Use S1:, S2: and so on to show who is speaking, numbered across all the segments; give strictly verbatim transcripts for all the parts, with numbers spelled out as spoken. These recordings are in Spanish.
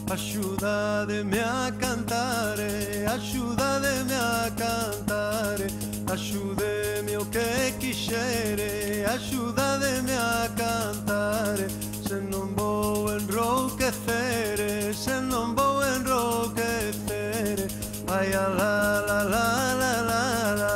S1: Axúdademe a cantare, axúdademe a cantare, axúdeme o que quixere, axúdademe a cantare, se non vou enrouquecere, se non vou enrouquecere, ai a la la la la la la.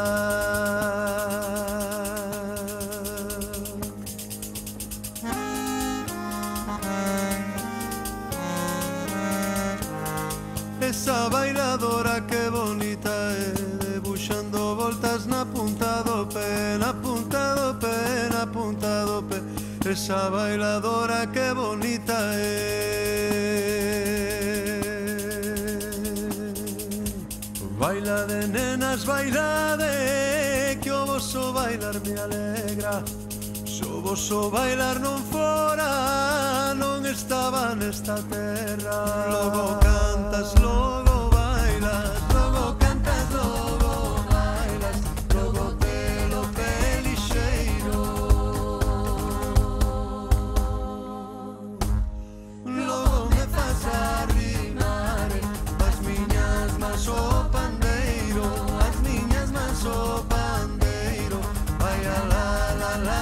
S1: Esa bailadora que bonita é, debuxando voltas na punta do pé, na punta do pé, na punta do pé. Esa bailadora que bonita é. Baila de nenas, baila de, que o voso bailar me alegra. Se o voso bailar non fora, non estaba nesta terra. Logo cantas, logo bailas, logo cantas, logo bailas, logo pelo pelixeiro, logo me faz arrimar as miñas mans o pandeiro, as miñas mans o pandeiro, vai a la la la.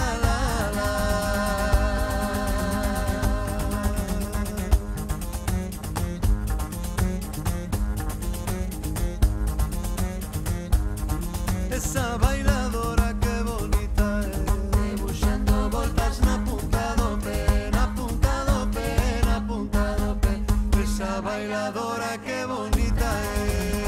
S1: Esa bailadora que bonita é, debuxando voltas na punta do pé, na punta do pé, na punta do pé. Esa bailadora que bonita é.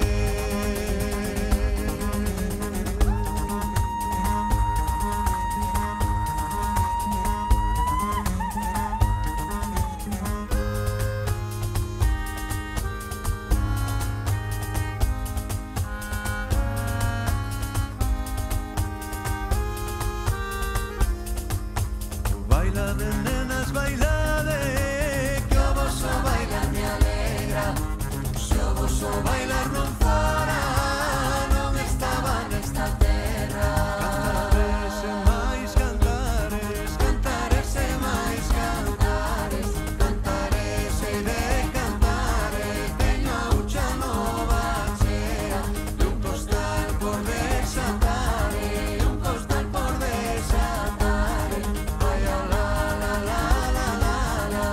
S1: Baila de nenas, baila de, que o voso bailar me alegra. Se o voso bailar non fora, non estaba nesta terra. Cantares e máis cantares, cantares e máis cantares, cantares e de cantares. Teño a ucha nova chea, e un costal por desatar, e un costal por desatar. Vai a la la la la la la.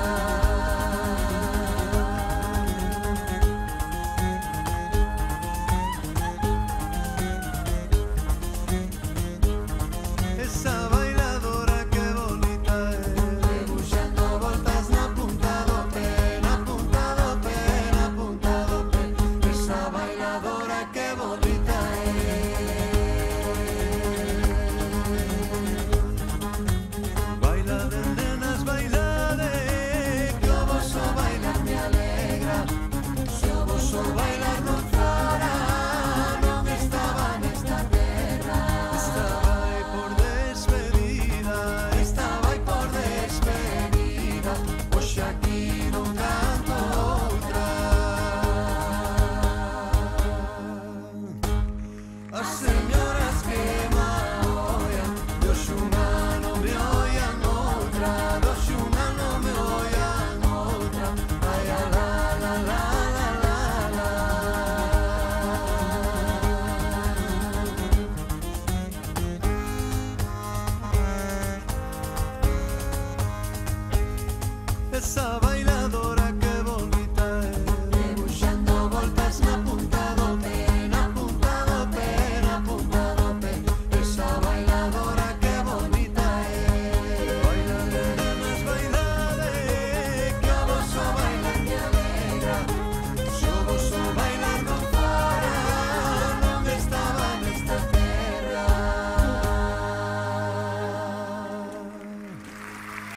S1: Esa bailadora que bonita é, debuxando voltas na punta do pé, na punta do pé, na punta do pé. Esa bailadora que bonita é. Baila de nenas, baila de, que o voso bailar me alegra. Se o voso bailar non fora, non estaba nesta terra. Esta vai por despedida, esta vai por despedida, hoxe aquí non canto outra. As señoras que me oian, de Oxuma non me oian outra, de Oxuma non me oian outra. Ai a la la la la la la. Esa